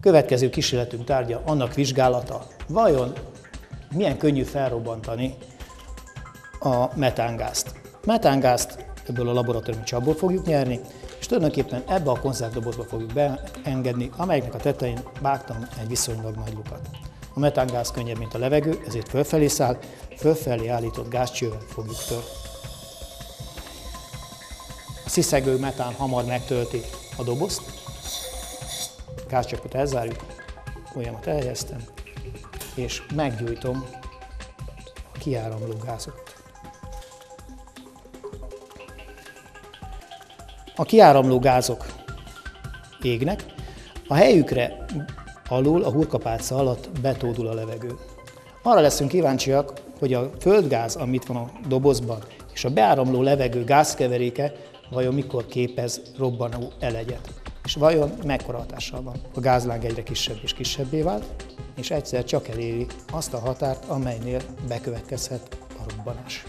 Következő kísérletünk tárgya annak vizsgálata, vajon milyen könnyű felrobbantani a metángázt. Metángázt ebből a laboratóriumi csapból fogjuk nyerni, és tulajdonképpen ebbe a konzervdobozba fogjuk beengedni, amelynek a tetején vágtam egy viszonylag nagy lukat. A metángáz könnyebb, mint a levegő, ezért fölfelé száll, fölfelé állított gázcsővel fogjuk törni. A sziszegő metán hamar megtölti a dobozt, gázcsapot elzárjuk, folyamat elhelyeztem, és meggyújtom a kiáramló gázokat. A kiáramló gázok égnek, a helyükre alul, a hurkapálca alatt betódul a levegő. Arra leszünk kíváncsiak, hogy a földgáz, amit van a dobozban, és a beáramló levegő gázkeveréke vajon mikor képez robbanó elegyet. És vajon mekkora hatással van? A gázláng egyre kisebb és kisebbé vált, és egyszer csak eléri azt a határt, amelynél bekövetkezhet a robbanás.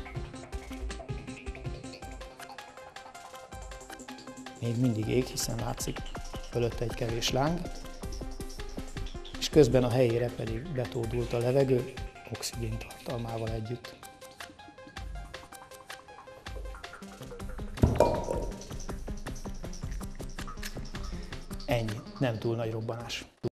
Még mindig ég, hiszen látszik fölötte egy kevés láng, és közben a helyére pedig betódult a levegő oxigén tartalmával együtt. Ennyi, nem túl nagy robbanás.